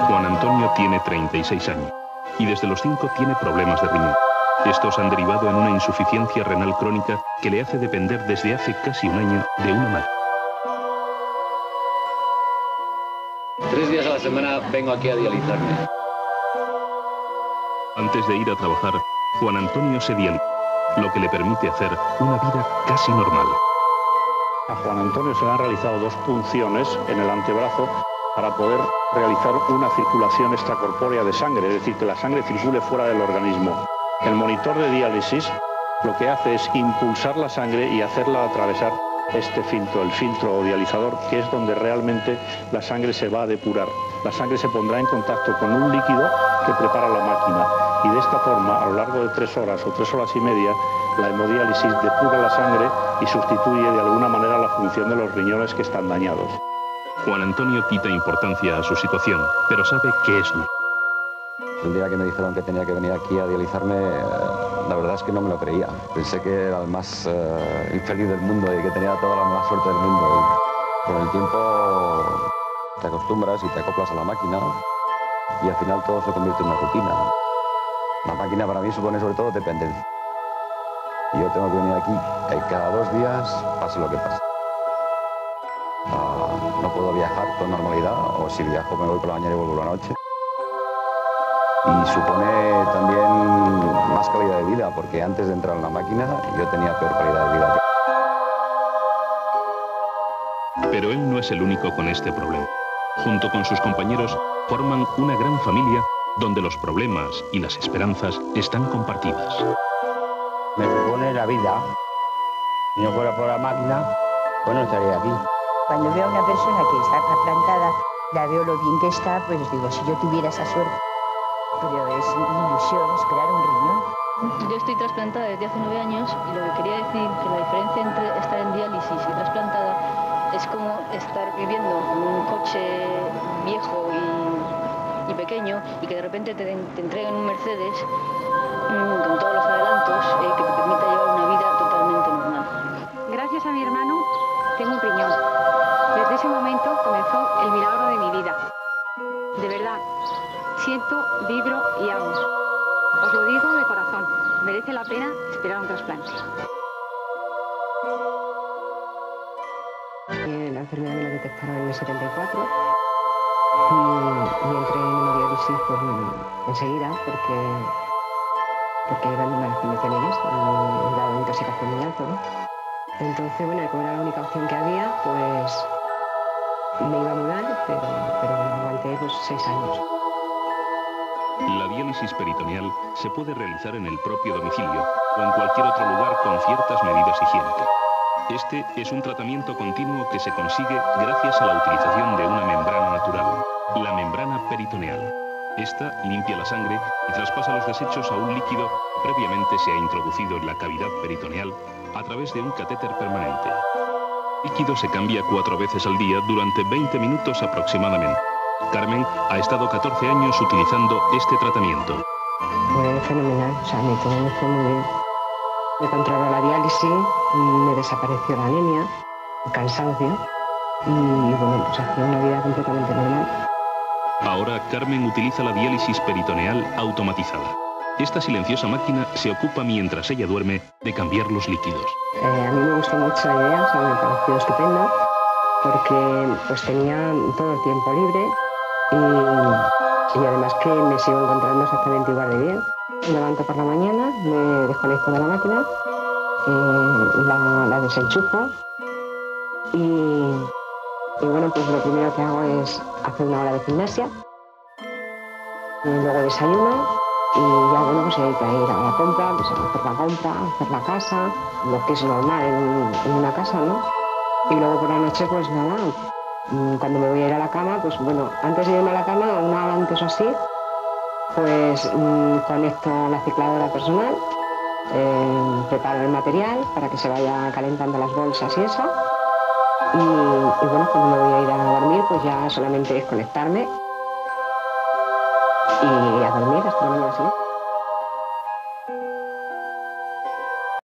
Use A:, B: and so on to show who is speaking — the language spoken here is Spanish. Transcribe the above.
A: Juan Antonio tiene 36 años y desde los 5 tiene problemas de riñón. Estos han derivado en una insuficiencia renal crónica que le hace depender desde hace casi un año de una máquina.
B: 3 días a la semana vengo aquí a dializarme.
A: Antes de ir a trabajar, Juan Antonio se dializa, lo que le permite hacer una vida casi normal.
C: A Juan Antonio se le han realizado 2 punciones en el antebrazo para poder realizar una circulación extracorpórea de sangre, es decir, que la sangre circule fuera del organismo. El monitor de diálisis lo que hace es impulsar la sangre y hacerla atravesar este filtro, el filtro dializador, que es donde realmente la sangre se va a depurar. La sangre se pondrá en contacto con un líquido que prepara la máquina y de esta forma, a lo largo de 3 horas o 3 horas y media, la hemodiálisis depura la sangre y sustituye de alguna manera la función de los riñones que están dañados.
A: Juan Antonio quita importancia a su situación, pero sabe que es duro.
D: El día que me dijeron que tenía que venir aquí a dializarme, la verdad es que no me lo creía. Pensé que era el más infeliz del mundo y que tenía toda la mala suerte del mundo. Y con el tiempo te acostumbras y te acoplas a la máquina y al final todo se convierte en una rutina. La máquina para mí supone sobre todo dependencia. Y yo tengo que venir aquí cada 2 días, pase lo que pase. No puedo viajar con normalidad, o si viajo me voy por la mañana y vuelvo por la noche. Y supone también más calidad de vida, porque antes de entrar en la máquina yo tenía peor calidad de vida.
A: Pero él no es el único con este problema. Junto con sus compañeros forman una gran familia donde los problemas y las esperanzas están compartidas.
E: Me supone la vida. Si no fuera por la máquina, pues no estaría aquí.
F: Cuando veo a una persona que está trasplantada, la veo lo bien que está, pues digo, si yo tuviera esa suerte. Pero es ilusión esperar un riñón.
G: Yo estoy trasplantada desde hace 9 años y lo que quería decir que la diferencia entre estar en diálisis y trasplantada es como estar viviendo en un coche viejo y pequeño y que de repente te entreguen un Mercedes con todos los adelantos que te permita llevar una vida totalmente normal.
H: Gracias a mi hermano tengo un riñón. Desde ese momento comenzó el milagro de mi vida. De verdad, siento, vibro y amo. Os lo digo de corazón, merece la pena esperar un trasplante.
I: La enfermedad me la detectaron en el 74 y entré en hemodiálisis pues, enseguida porque eran de malas condiciones, un grado de intoxicación muy alto, ¿no? Entonces, bueno, como era la única opción que había, pues me iba a mudar, pero aguanté pues 6 años.
A: La diálisis peritoneal se puede realizar en el propio domicilio o en cualquier otro lugar con ciertas medidas higiénicas. Este es un tratamiento continuo que se consigue gracias a la utilización de una membrana natural, la membrana peritoneal. Esta limpia la sangre y traspasa los desechos a un líquido que previamente se ha introducido en la cavidad peritoneal a través de un catéter permanente. El líquido se cambia 4 veces al día durante 20 minutos aproximadamente. Carmen ha estado 14 años utilizando este tratamiento.
I: Fue fenomenal, o sea, todo me fue muy bien. Me controló la diálisis, me desapareció la anemia, el cansancio y bueno, pues hacía una vida completamente normal.
A: Ahora Carmen utiliza la diálisis peritoneal automatizada. Esta silenciosa máquina se ocupa mientras ella duerme de cambiar los líquidos.
I: A mí me gustó mucho la idea, o sea, me pareció estupenda porque pues tenía todo el tiempo libre y además que me sigo encontrando exactamente igual de bien. Me levanto por la mañana, me desconecto de la máquina, la desenchufo y bueno, pues lo primero que hago es hacer 1 hora de gimnasia, y luego desayuno y ya bueno, pues hay que ir a la compra, pues hacer la compra, hacer la casa, lo que es normal en una casa, ¿no? Y luego por la noche pues nada, cuando me voy a ir a la cama, pues bueno, antes de irme a la cama, 1 hora antes o así, pues conecto la cicladora personal, preparo el material para que se vaya calentando las bolsas y eso. Y bueno, cuando me voy a ir a dormir, pues ya solamente es conectarme y